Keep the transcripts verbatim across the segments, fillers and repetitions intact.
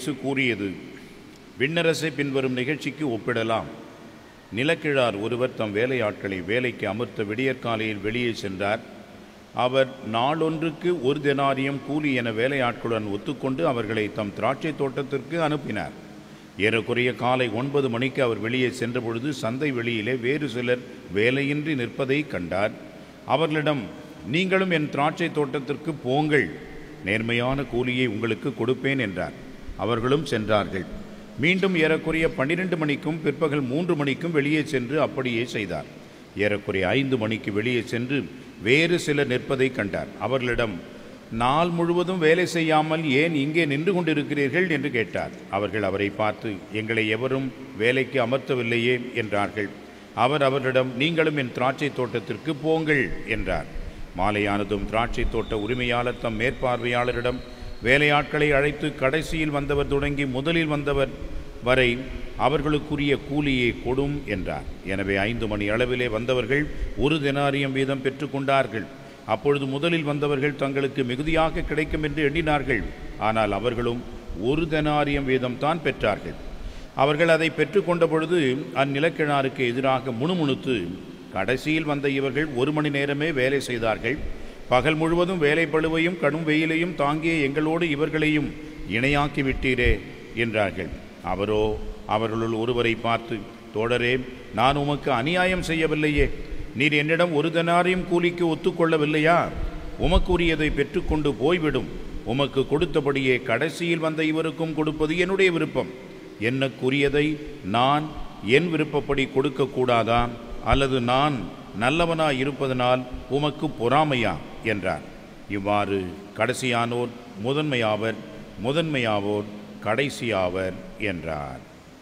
இயேசு கூறியது விண்ணரசை பின்வரும் நிகழ்ச்சிக்கு ஒப்பிடலாம். நிலக்கிழார் ஒருவர் தம் வேலையாட்களை வேலைக்கு அமர்த்த விடியற்காலையில் வெளியே சென்றார். அவர் நாளொன்றுக்கு ஒரு தெனாரியம் கூலி என வேலையாட்களுடன் ஒத்துக்கொண்டு அவர்களை தம் திராட்சை தோட்டத்திற்கு அனுப்பினார். ஏறக்குறைய காலை ஒன்பது மணிக்கு அவர் வெளியே சென்றபொழுது சந்தை வெளியிலே வேறு சிலர் வேலையின்றி நிற்பதை கண்டார். அவர்களிடம், நீங்களும் என் திராட்சை தோட்டத்திற்கு போங்கள், நேர்மையான கூலியை உங்களுக்கு கொடுப்பேன் என்றார். அவர்களும் சென்றார்கள். மீண்டும் ஏறக்குறைய பன்னிரண்டு மணிக்கும் பிற்பகல் மூன்று மணிக்கும் வெளியே சென்று அப்படியே செய்தார். ஏறக்குறைய ஐந்து மணிக்கு வெளியே சென்று வேறு சிலர் நிற்பதை கண்டார். அவர்களிடம், நாள் முழுவதும் வேலை செய்யாமல் ஏன் இங்கே நின்று கொண்டிருக்கிறீர்கள் என்று கேட்டார். அவர்கள் அவரை பார்த்து, எங்களை எவரும் வேலைக்கு அமர்த்தவில்லையே என்றார்கள். அவர் அவர்களிடம், நீங்களும் என் திராட்சை தோட்டத்திற்கு போங்கள் என்றார். மாலையானதும் திராட்சை தோட்ட உரிமையாளர் தம் மேற்பார்வையாளரிடம் வேலையாட்களை அழைத்து, கடைசியில் வந்தவர் தொடங்கி முதலில் வந்தவர் வரை அவர்களுக்குரிய கூலியை கொடும் என்றார். எனவே ஐந்து மணி அளவிலே வந்தவர்கள் ஒரு தெனாரியம் வீதம் பெற்றுக்கொண்டார்கள். அப்பொழுது முதலில் வந்தவர்கள் தங்களுக்கு மிகுதியாக கிடைக்கும் என்று எண்ணினார்கள். ஆனால் அவர்களும் ஒரு தெனாரியம் வீதம் தான் பெற்றார்கள். அவர்கள் அதை பெற்றுக்கொண்ட பொழுது அந்நிலக்கிழாருக்கு எதிராக முணுமுணுத்து, கடைசியில் வந்த இவர்கள் ஒரு மணி நேரமே வேலை செய்தார்கள். பகல் முழுவதும் வேலை பளுவையும் கடும் வெயிலையும் தாங்கிய எங்களோடு இவர்களையும் இணையாக்கி விட்டீரே என்றார்கள். அவரோ அவர்களுள் ஒருவரை பார்த்து, தோழரே, நான் உமக்கு அநியாயம் செய்யவில்லையே. நீர் என்னிடம் ஒரு தெனாரியம் கூலிக்கு ஒத்துக்கொள்ளவில்லையா? உமக்குரியதை பெற்றுக்கொண்டு போய்விடும். உமக்கு கொடுத்தபடியே கடைசியில் வந்த இவருக்கும் கொடுப்பது என்னுடைய விருப்பம். எனக்குரியதை நான் என் விருப்பப்படி கொடுக்கக்கூடாதா? அல்லது நான் நல்லவனாய் இருப்பதனால் உமக்கு பொறாமையா என்றார். இவ்வாறு கடைசியானோர் முதன்மையாவர், முதன்மையாவோர் கடைசியாவர் என்றார்.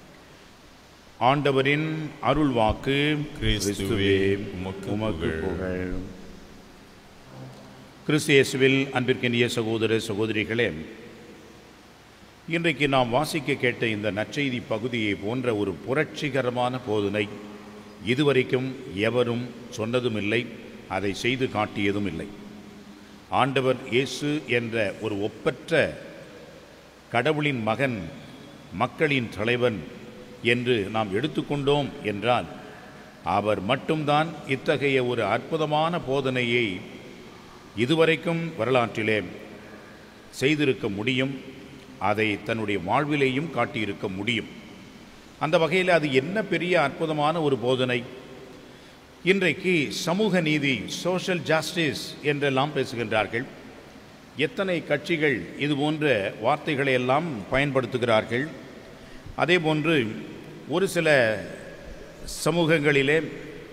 ஆண்டவரின் அருள்வாக்கு. கிறிஸ்துவே உமக்கு புகழ். கிறிஸ்து இயேசுவில் அன்பிற்கினிய சகோதர சகோதரிகளே, இன்றைக்கு நாம் வாசிக்க கேட்ட இந்த நற்செய்தி பகுதியை போன்ற ஒரு புரட்சிகரமான போதனை இதுவரைக்கும் எவரும் சொன்னதும் இல்லை, அதை செய்து காட்டியதும் இல்லை. ஆண்டவர் இயேசு என்ற ஒரு ஒப்பற்ற கடவுளின் மகன், மக்களின் தலைவன் என்று நாம் எடுத்துக்கொண்டோம் என்றால், அவர் மட்டும்தான் இத்தகைய ஒரு அற்புதமான போதனையை இதுவரைக்கும் வரலாற்றிலே செய்திருக்க முடியும். அதை தன்னுடைய வாழ்விலேயும் காட்டியிருக்க முடியும். அந்த வகையில் அது என்ன பெரிய அற்புதமான ஒரு போதனை! இன்றைக்கு சமூக நீதி, சோஷியல் ஜஸ்டிஸ் என்றெல்லாம் பேசுகின்றார்கள். எத்தனை கட்சிகள் இது போன்ற வார்த்தைகளை எல்லாம் பயன்படுத்துகிறார்கள். அதே போன்று ஒரு சில சமூகங்களிலே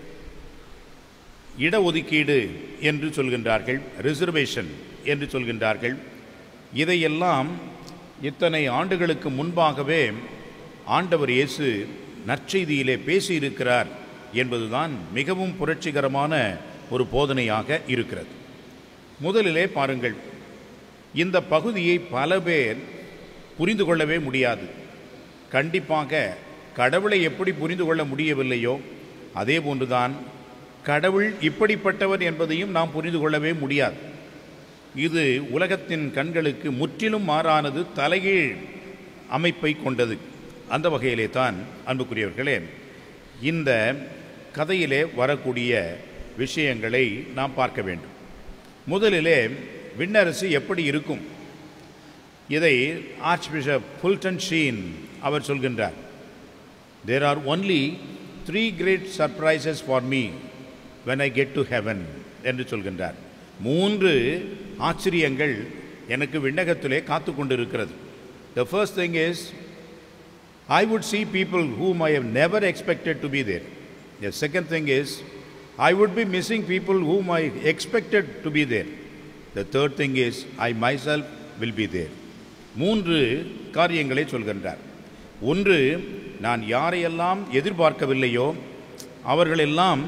இடஒதுக்கீடு என்று சொல்கின்றார்கள், ரிசர்வேஷன் என்று சொல்கின்றார்கள். இதையெல்லாம் இத்தனை ஆண்டுகளுக்கு முன்பாகவே ஆண்டவர் இயேசு நற்செய்தியிலே பேசியிருக்கிறார் என்பதுதான் மிகவும் புரட்சிகரமான ஒரு போதனையாக இருக்கிறது. முதலிலே பாருங்கள், இந்த பகுதியை பல பேர் புரிந்து கொள்ளவே முடியாது. கண்டிப்பாக கடவுளை எப்படி புரிந்து கொள்ள முடியவில்லையோ அதே போன்றுதான் கடவுள் இப்படிப்பட்டவர் என்பதையும் நாம் புரிந்து கொள்ளவே முடியாது. இது உலகத்தின் கண்களுக்கு முற்றிலும் மாறானது, தலைகீழ் அமைப்பை கொண்டது. அந்த வகையிலே தான் அன்புக்குரியவர்களே, இந்த கதையிலே வரக்கூடிய விஷயங்களை நாம் பார்க்க வேண்டும். முதலிலே விண்ணரசு எப்படி இருக்கும்? இதை ஆர்ச் பிஷப் ஃபுல்டன் ஷீன் அவர் சொல்கின்றார். There are only three great surprises for me when I get to heaven என்று சொல்கின்றார். மூன்று ஆச்சரியங்கள் எனக்கு விண்ணகத்திலே காத்து கொண்டிருக்கிறது. The first thing is, I would see people whom I have never expected to be there. The second thing is, I would be missing people whom I expected to be there. The third thing is, I myself will be there. மூன்று காரியங்களை சொல்கின்றார். ஒன்று, நான் யாரையெல்லாம் எதிர்பார்க்கவில்லையோ அவர்களெல்லாம்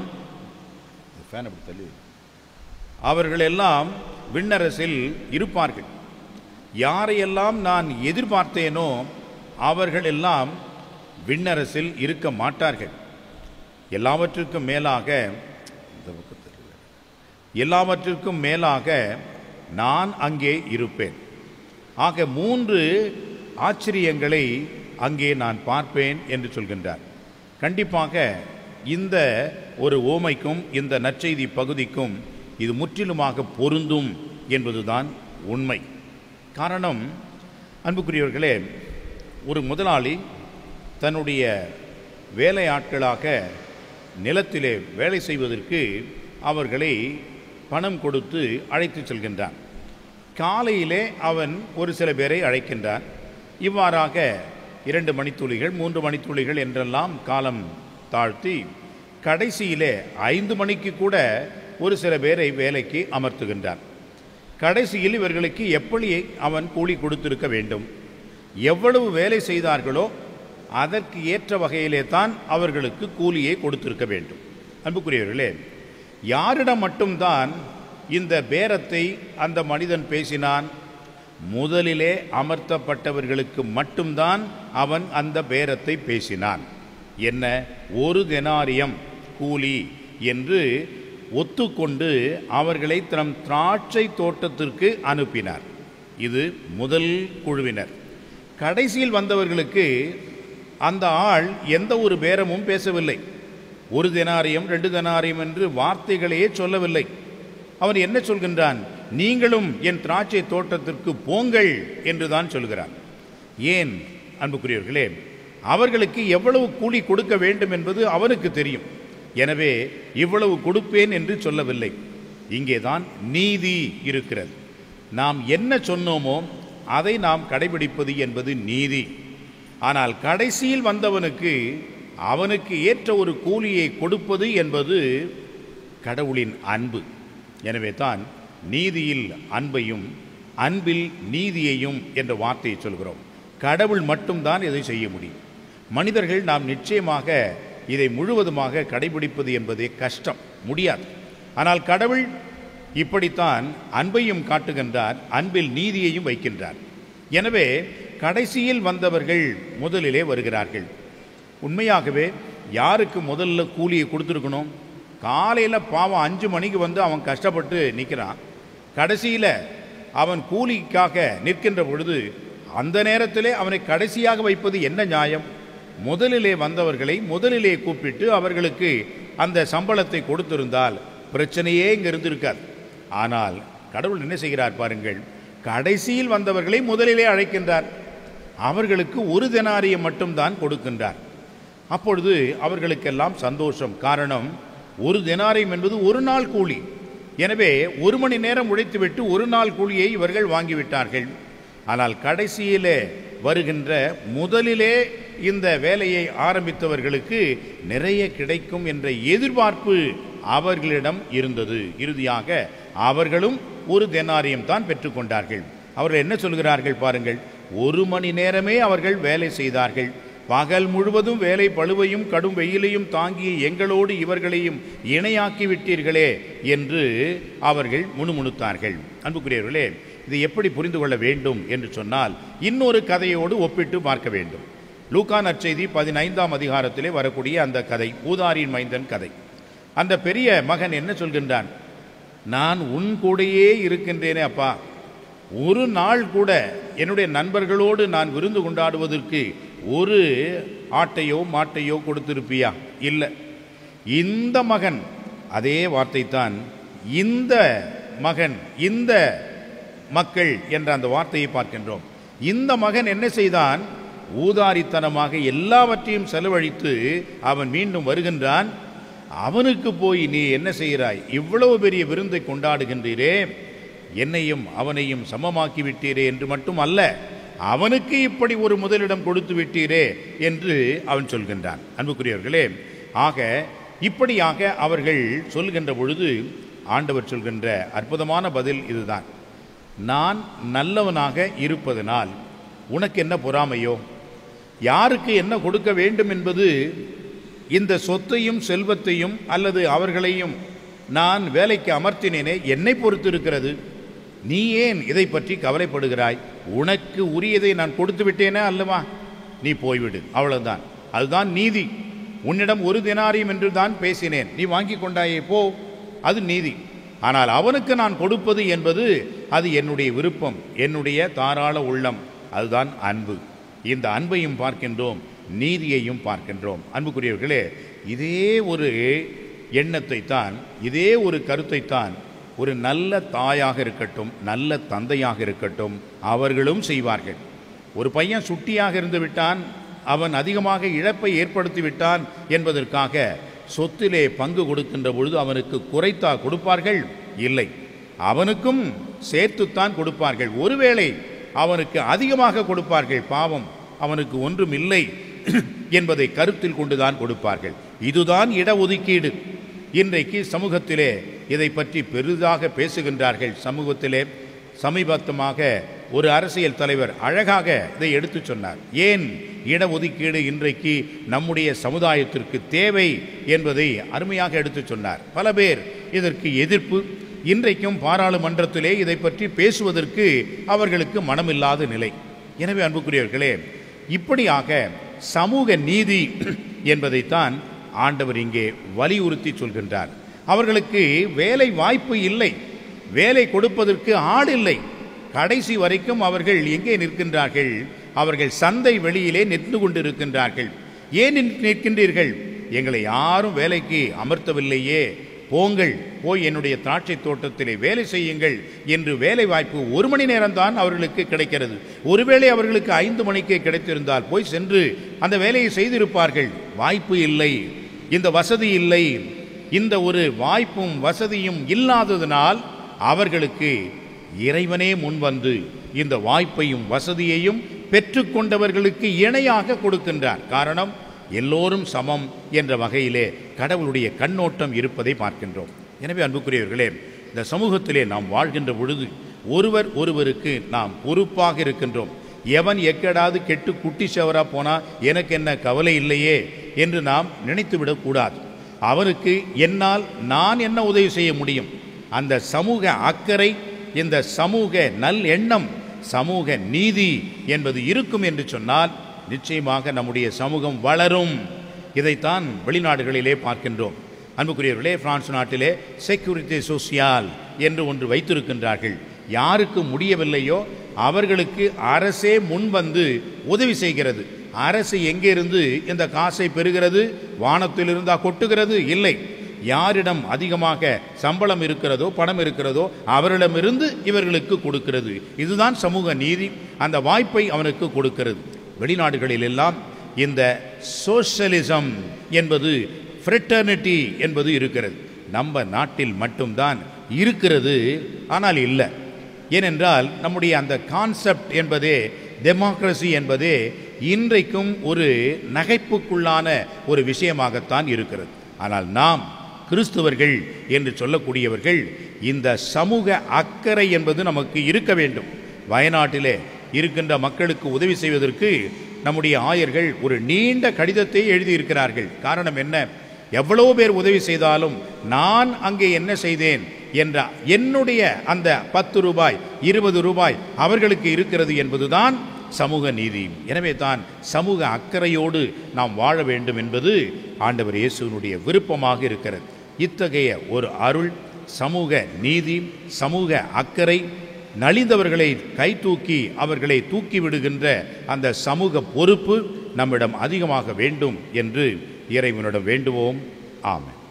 அவர்களெல்லாம் விண்ணரசில் இருப்பார்கள். யாரையெல்லாம் நான் எதிர்பார்த்தேனோ அவர்களெல்லாம் விண்ணரசில் இருக்க மாட்டார்கள். எல்லாவற்றிற்கும் மேலாக எல்லாவற்றிற்கும் மேலாக நான் அங்கே இருப்பேன். ஆக மூன்று ஆச்சரியங்களை அங்கே நான் பார்ப்பேன் என்று சொல்கின்றார். கண்டிப்பாக இந்த ஒரு ஓமைக்கும் இந்த நற்செய்தி பகுதிக்கும் இது முற்றிலுமாக பொருந்தும் என்பதுதான் உண்மை. காரணம், அன்புக்குரியவர்களே, ஒரு முதலாளி தன்னுடைய வேலையாட்களாக நிலத்திலே வேலை செய்வதற்கு அவர்களை பணம் கொடுத்து அழைத்து செல்கின்றான். காலையிலே அவன் ஒரு சில பேரை அழைக்கின்றான். இவ்வாறாக இரண்டு மணித்துளிகள் மூன்று மணித்துளிகள் என்றெல்லாம் காலம் தாழ்த்தி கடைசியிலே ஐந்து மணிக்கு கூட ஒரு சில பேரை வேலைக்கு அமர்த்துகின்றான். கடைசியில் இவர்களுக்கு எப்படி அவன் கூலி கொடுத்திருக்க வேண்டும், எவ்வளவு வேலை செய்தார்களோ அதற்கு ஏற்ற வகையிலே தான் அவர்களுக்கு கூலியை கொடுத்திருக்க வேண்டும். அன்புக்குரியவர்களே, யாரிடம் மட்டும்தான் இந்த பேரத்தை அந்த மனிதன் பேசினான்? முதலிலே அமர்த்தப்பட்டவர்களுக்கு மட்டும்தான் அவன் அந்த பேரத்தை பேசினான். என்ன, ஒரு தெனாரியம் கூலி என்று ஒத்துக்கொண்டு அவர்களை தம் திராட்சை தோட்டத்திற்கு அனுப்பினார். இது முதல் குழுவினர். கடைசியில் வந்தவர்களுக்கு அந்த ஆள் எந்த ஒரு பேரமும் பேசவில்லை. ஒரு தெனாரியம் ரெண்டு தெனாரியம் என்று வார்த்தைகளையே சொல்லவில்லை. அவன் என்ன சொல்கின்றான்? நீங்களும் என் திராட்சை தோட்டத்திற்கு போங்கள் என்று தான் சொல்கிறான். ஏன் அன்புக்குரியவர்களே, அவர்களுக்கு எவ்வளவு கூலி கொடுக்க வேண்டும் என்பது அவனுக்கு தெரியும். எனவே இவ்வளவு கொடுப்பேன் என்று சொல்லவில்லை. இங்கே தான் நீதி இருக்கிறது. நாம் என்ன சொன்னோமோ அதை நாம் கடைபிடிப்பது என்பது நீதி. ஆனால் கடைசியில் வந்தவனுக்கு அவனுக்கு ஏற்ற ஒரு கூலியை கொடுப்பது என்பது கடவுளின் அன்பு. எனவே தான் நீதியில் அன்பையும் அன்பில் நீதியையும் என்ற வார்த்தையை சொல்கிறோம். கடவுள் மட்டும்தான் இதை செய்ய முடியும். மனிதர்கள் நாம் நிச்சயமாக இதை முழுவதுமாக கடைபிடிப்பது என்பதே கஷ்டம், முடியாது. ஆனால் கடவுள் இப்படித்தான் அன்பையும் காட்டுகின்றார், அன்பில் நீதியையும் வைக்கின்றார். எனவே கடைசியில் வந்தவர்கள் முதலிலே வருகிறார்கள். உண்மையாகவே யாருக்கு முதல்ல கூலியை கொடுத்துருக்கணும்? காலையில் பாவம் அஞ்சு மணிக்கு வந்து அவன் கஷ்டப்பட்டு நிற்கிறான். கடைசியில் அவன் கூலிக்காக நிற்கின்ற பொழுது அந்த நேரத்திலே அவனை கடைசியாக வைப்பது என்ன நியாயம்? முதலிலே வந்தவர்களை முதலிலே கூப்பிட்டு அவர்களுக்கு அந்த சம்பளத்தை கொடுத்திருந்தால் பிரச்சனையே இங்கே இருந்திருக்காது. ஆனால் கடவுள் என்ன செய்கிறார் பாருங்கள், கடைசியில் வந்தவர்களை முதலிலே அழைக்கின்றார். அவர்களுக்கு ஒரு தெனாரியம் மட்டும்தான் கொடுக்கின்றார். அப்பொழுது அவர்களுக்கெல்லாம் சந்தோஷம். காரணம், ஒரு தெனாரியம் என்பது ஒரு நாள் கூலி. எனவே ஒரு மணி நேரம் உழைத்துவிட்டு ஒரு நாள் கூலியை இவர்கள் வாங்கிவிட்டார்கள். ஆனால் கடைசியிலே வருகின்ற முதலிலே இந்த வேலையை ஆரம்பித்தவர்களுக்கு நிறைய கிடைக்கும் என்ற எதிர்பார்ப்பு அவர்களிடம் இருந்தது. இறுதியாக அவர்களும் ஒரு தெனாரியம் தான் பெற்றுக்கொண்டார்கள். அவர்கள் என்ன சொல்கிறார்கள் பாருங்கள், ஒரு மணி நேரமே அவர்கள் வேலை செய்தார்கள். பகல் முழுவதும் வேலை பளுவையும் கடும் வெயிலையும் தாங்கிய எங்களோடு இவர்களையும் இணையாக்கி விட்டீர்களே என்று அவர்கள் முணுமுணுத்தார்கள். அன்புக்குரியவர்களே, இதை எப்படி புரிந்து கொள்ள வேண்டும் என்று சொன்னால் இன்னொரு கதையோடு ஒப்பிட்டு பார்க்க வேண்டும். லூக்கா நற்செய்தி பதினைந்தாம் அதிகாரத்திலே வரக்கூடிய அந்த கதை, ஊதாரியின் மைந்தன் கதை. அந்த பெரிய மகன் என்ன சொல்கின்றான்? நான் உன் கூடையே இருக்கின்றேனே அப்பா, ஒரு நாள் கூட என்னுடைய நண்பர்களோடு நான் விருந்து கொண்டாடுவதற்கு ஒரு ஆட்டையோ மாட்டையோ கொடுத்திருப்பியா? இல்லை. இந்த மகன், அதே வார்த்தை தான், இந்த மகன், இந்த மக்கள் என்ற அந்த வார்த்தையை பார்க்கின்றோம். இந்த மகன் என்ன செய்தான்? ஊதாரித்தனமாக எல்லாவற்றையும் செலவழித்து அவன் மீண்டும் வருகின்றான். அவனுக்கு போய் நீ என்ன செய்கிறாய்? இவ்வளவு பெரிய விருந்தை கொண்டாடுகின்றீரே, என்னையும் அவனையும் சமமாக்கி விட்டீரே என்று மட்டும் அல்ல, அவனுக்கு இப்படி ஒரு முதலிடம் கொடுத்து விட்டீரே என்று அவன் சொல்கின்றான். அன்புக்குரியவர்களே, ஆக இப்படியாக அவர்கள் சொல்கின்ற பொழுது ஆண்டவர் சொல்கின்ற அற்புதமான பதில் இதுதான். நான் நல்லவனாக இருப்பதனால் உனக்கு என்ன பொறாமையோ? யாருக்கு என்ன கொடுக்க வேண்டும் என்பது இந்த சொத்தையும் செல்வத்தையும் அல்லது அவர்களையும் நான் வேலைக்கு அமர்த்தினேனே, என்னை பொறுத்து இருக்கிறது. நீ ஏன் இதை பற்றி கவலைப்படுகிறாய்? உனக்கு உரியதை நான் கொடுத்து விட்டேனே அல்லவா, நீ போய்விடு, அவ்வளவுதான். அதுதான் நீதி. உன்னிடம் ஒரு தெனாரியம் என்று தான் பேசினேன், நீ வாங்கி கொண்டாயே, போ, அது நீதி. ஆனால் அவனுக்கு நான் கொடுப்பது என்பது அது என்னுடைய விருப்பம், என்னுடைய தாராள உள்ளம், அதுதான் அன்பு. இந்த அன்பையும் பார்க்கின்றோம், நீதியையும் பார்க்கின்றோம். அன்புக்குரியவர்களே, இதே ஒரு எண்ணத்தை தான், இதே ஒரு கருத்தை தான் ஒரு நல்ல தாயாக இருக்கட்டும், நல்ல தந்தையாக இருக்கட்டும், அவர்களும் செய்வார்கள். ஒரு பையன் சுட்டியாக இருந்து விட்டான், அவன் அதிகமாக இழப்பை ஏற்படுத்தி விட்டான் என்பதற்காக சொத்திலே பங்கு கொடுக்கின்ற பொழுது அவனுக்கு குறைத்தா கொடுப்பார்கள்? இல்லை, அவனுக்கும் சேர்த்துத்தான் கொடுப்பார்கள். ஒருவேளை அவனுக்கு அதிகமாக கொடுப்பார்கள், பாவம் அவனுக்கு ஒன்றும் இல்லை என்பதை கருத்தில் கொண்டுதான் கொடுப்பார்கள். இதுதான் இடஒதுக்கீடு. இன்றைக்கு சமூகத்திலே இதை பற்றி பெரிதாக பேசுகின்றார்கள். சமூகத்திலே சமீபத்தமாக ஒரு அரசியல் தலைவர் அழகாக இதை எடுத்து சொன்னார். ஏன் இடஒதுக்கீடு இன்றைக்கு நம்முடைய சமுதாயத்திற்கு தேவை என்பதை அருமையாக எடுத்து சொன்னார். பல பேர் இதற்கு எதிர்ப்பு. இன்றைக்கும் பாராளுமன்றத்திலே இதை பற்றி பேசுவதற்கு அவர்களுக்கு மனமில்லாத நிலை. எனவே அன்புக்குரியவர்களே, இப்படியாக சமூக நீதி என்பதைத்தான் ஆண்டவர் இங்கே வலியுறுத்தி சொல்கின்றார். அவர்களுக்கு வேலை வாய்ப்பு இல்லை, வேலை கொடுப்பதற்கு ஆள் இல்லை. கடைசி வரைக்கும் அவர்கள் எங்கே நிற்கின்றார்கள்? அவர்கள் சந்தை வெளியிலே நின்று கொண்டிருக்கின்றார்கள். ஏன் நிற்கின்றீர்கள்? எங்களை யாரும் வேலைக்கு அமர்த்தவில்லையே, போங்கள், போய் என்னுடைய திராட்சை தோட்டத்திலே வேலை செய்யுங்கள் என்று வேலை வாய்ப்பு ஒரு மணி நேரம்தான் அவர்களுக்கு கிடைக்கிறது. ஒருவேளை அவர்களுக்கு ஐந்து மணிக்கே கிடைத்திருந்தால் போய் சென்று அந்த வேலையை செய்திருப்பார்கள். வாய்ப்பு இல்லை, இந்த வசதி இல்லை. இந்த ஒரு வாய்ப்பும் வசதியும் இல்லாததனால் அவர்களுக்கு இறைவனே முன்வந்து இந்த வாய்ப்பையும் வசதியையும் பெற்றுக்கொண்டவர்களுக்கு இணையாக கொடுக்கின்றார். காரணம், எல்லோரும் சமம் என்ற வகையிலே கடவுளுடைய கண்ணோட்டம் இருப்பதை பார்க்கின்றோம். எனவே அன்புக்குரியவர்களே, இந்த சமூகத்திலே நாம் வாழ்கின்ற பொழுது ஒருவர் ஒருவருக்கு நாம் பொறுப்பாக இருக்கின்றோம். எவன் எக்கடாது கெட்டு குட்டி சவரா போனால் எனக்கு என்ன கவலை இல்லையே என்று நாம் நினைத்துவிடக்கூடாது. அவருக்கு என்னால் நான் என்ன உதவி செய்ய முடியும்? அந்த சமூக அக்கறை, இந்த சமூக நல் எண்ணம், சமூக நீதி என்பது இருக்கும் என்று சொன்னால் நிச்சயமாக நம்முடைய சமூகம் வளரும். இதைத்தான் வெளிநாடுகளிலே பார்க்கின்றோம். அன்புக்குரியவர்களே, பிரான்ஸ் நாட்டிலே செக்யூரிட்டி சோசியல் என்று ஒன்று வைத்திருக்கின்றார்கள். யாருக்கு முடியவில்லையோ அவர்களுக்கு அரசே முன்வந்து உதவி செய்கிறது. அரசு எங்கிருந்து இந்த காசை பெறுகிறது? வானத்தில் இருந்தா கொட்டுகிறது? இல்லை. யாரிடம் அதிகமாக சம்பளம் இருக்கிறதோ, பணம் இருக்கிறதோ, அவரிடமிருந்து இவர்களுக்கு கொடுக்கிறது. இதுதான் சமூக நீதி. அந்த வாய்ப்பை அவனுக்கு கொடுக்கிறது. வெளிநாடுகளில் எல்லாம் இந்த சோஷலிசம் என்பது, ஃப்ரெட்டர்னிட்டி என்பது இருக்கிறது. நம்ம நாட்டில் மட்டும்தான் இருக்கிறது, ஆனால் இல்லை. ஏனென்றால் நம்முடைய அந்த கான்செப்ட் என்பதே, டெமோக்ரஸி என்பதே இன்றைக்கும் ஒரு நகைப்புக்குள்ளான ஒரு விஷயமாகத்தான் இருக்கிறது. ஆனால் நாம் கிறிஸ்தவர்கள் என்று சொல்லக்கூடியவர்கள் இந்த சமூக அக்கறை என்பது நமக்கு இருக்க வேண்டும். வயநாட்டிலே இருக்கின்ற மக்களுக்கு உதவி செய்வதற்கு நம்முடைய ஆயர்கள் ஒரு நீண்ட கடிதத்தை எழுதியிருக்கிறார்கள். காரணம் என்ன? எவ்வளோ பேர் உதவி செய்தாலும் நான் அங்கே என்ன செய்தேன் என்ற என்னுடைய அந்த பத்து ரூபாய் இருபது ரூபாய் அவர்களுக்கு இருக்கிறது என்பதுதான் சமூக நீதி. எனவே தான் சமூக அக்கறையோடு நாம் வாழ வேண்டும் என்பது ஆண்டவர் இயேசுவினுடைய விருப்பமாக இருக்கிறது. இத்தகைய ஒரு அருள், சமூக நீதி, சமூக அக்கறை, நலிந்தவர்களை கை தூக்கி அவர்களை தூக்கி விடுகின்ற அந்த சமூக பொறுப்பு நம்மிடம் அதிகமாக வேண்டும் என்று இறைவனிடம் வேண்டுவோம். ஆமென்.